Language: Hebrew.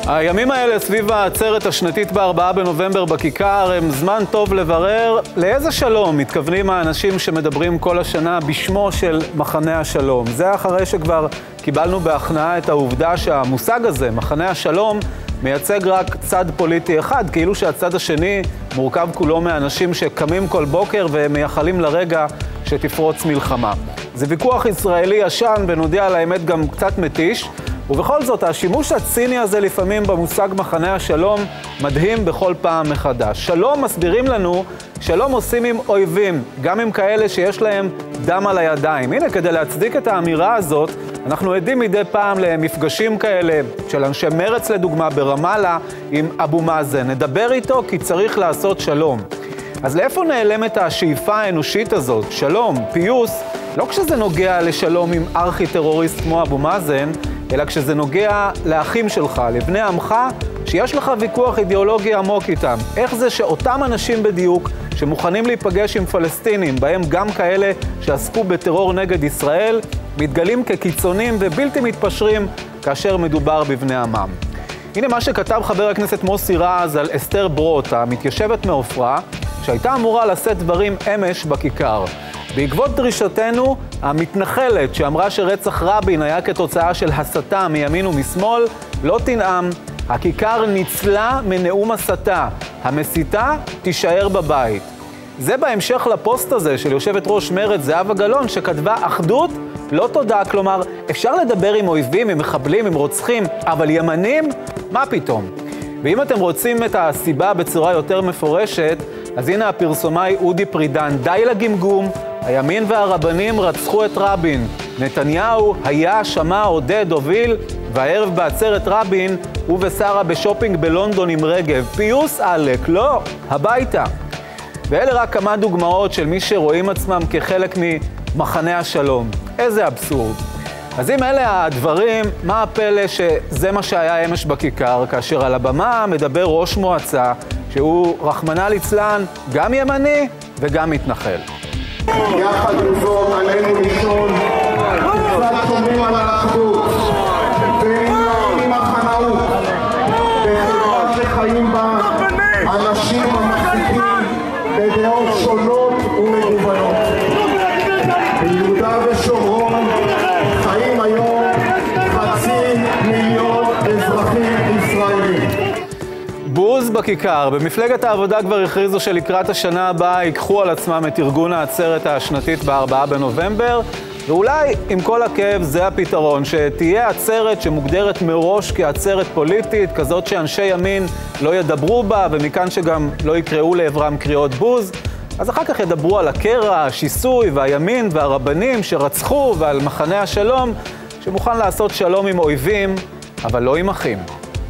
הימים האלה סביב העצרת השנתית ב4 בנובמבר בכיכר הם זמן טוב לברר לאיזה שלום מתכוונים האנשים שמדברים כל השנה בשמו של מחנה השלום. זה אחרי שכבר קיבלנו בהכנעה את העובדה שהמושג הזה, מחנה השלום, מייצג רק צד פוליטי אחד, כאילו שהצד השני מורכב כולו מאנשים שקמים כל בוקר ומייחלים לרגע שתפרוץ מלחמה. זה ויכוח ישראלי ישן ונודיע על האמת גם קצת מתיש, ובכל זאת, השימוש הציני הזה לפעמים במושג מחנה השלום מדהים בכל פעם מחדש. שלום מסבירים לנו, שלום עושים עם אויבים, גם עם כאלה שיש להם דם על הידיים. הנה, כדי להצדיק את האמירה הזאת, אנחנו עדים מדי פעם למפגשים כאלה של אנשי מרץ לדוגמה ברמאללה עם אבו מאזן. נדבר איתו כי צריך לעשות שלום. אז לאיפה נעלמת השאיפה האנושית הזאת? שלום, פיוס, לא כשזה נוגע לשלום עם ארכי-טרוריסט כמו אבו מאזן, אלא כשזה נוגע לאחים שלך, לבני עמך, שיש לך ויכוח אידיאולוגי עמוק איתם. איך זה שאותם אנשים בדיוק שמוכנים להיפגש עם פלסטינים, בהם גם כאלה שעסקו בטרור נגד ישראל, מתגלים כקיצונים ובלתי מתפשרים כאשר מדובר בבני עמם. הנה מה שכתב חבר הכנסת מוסי רז על אסתר ברוט, המתיישבת מעופרה, שהייתה אמורה לשאת דברים אמש בכיכר. בעקבות דרישתנו, המתנחלת שאמרה שרצח רבין היה כתוצאה של הסתה מימין ומשמאל, לא תנעם. הכיכר ניצלה מנאום הסתה. המסיתה תישאר בבית. זה בהמשך לפוסט הזה של יושבת ראש מרצ זהבה גלאון, שכתבה אחדות, לא תודה. כלומר, אפשר לדבר עם אויבים, עם מחבלים, עם רוצחים, אבל ימנים? מה פתאום? ואם אתם רוצים את הסיבה בצורה יותר מפורשת, אז הנה הפרסומאי אודי פרידן, די לגמגום, הימין והרבנים רצחו את רבין. נתניהו היה, שמע, עודד, הוביל, והערב בעצרת רבין הוא ושרה בשופינג בלונדון עם רגב. פיוס עלק, לא, הביתה. ואלה רק כמה דוגמאות של מי שרואים עצמם כחלק ממחנה השלום. איזה אבסורד. אז אם אלה הדברים, מה הפלא שזה מה שהיה אמש בכיכר, כאשר על הבמה מדבר ראש מועצה, שהוא רחמנא ליצלן גם ימני וגם מתנחל. יחד עם זאת עלינו לשאול כיצד שומרים על האחדות ונמנעים ממחנאות בחברה שחיים בה אנשים המחזיקים בדעות שונות ומגוונות. ביהודה ושומרון חיים היום 500,000 אזרחים ישראלים. בוז בכיכר. במפלגת העבודה כבר הכריזו שלקראת השנה הבאה ייקחו על עצמם את ארגון העצרת השנתית ב4 בנובמבר, ואולי עם כל הכאב זה הפתרון, שתהיה עצרת שמוגדרת מראש כעצרת פוליטית, כזאת שאנשי ימין לא ידברו בה, ומכאן שגם לא יקראו לעברם קריאות בוז, אז אחר כך ידברו על הקרע, השיסוי והימין והרבנים שרצחו, ועל מחנה השלום שמוכן לעשות שלום עם אויבים, אבל לא עם אחים.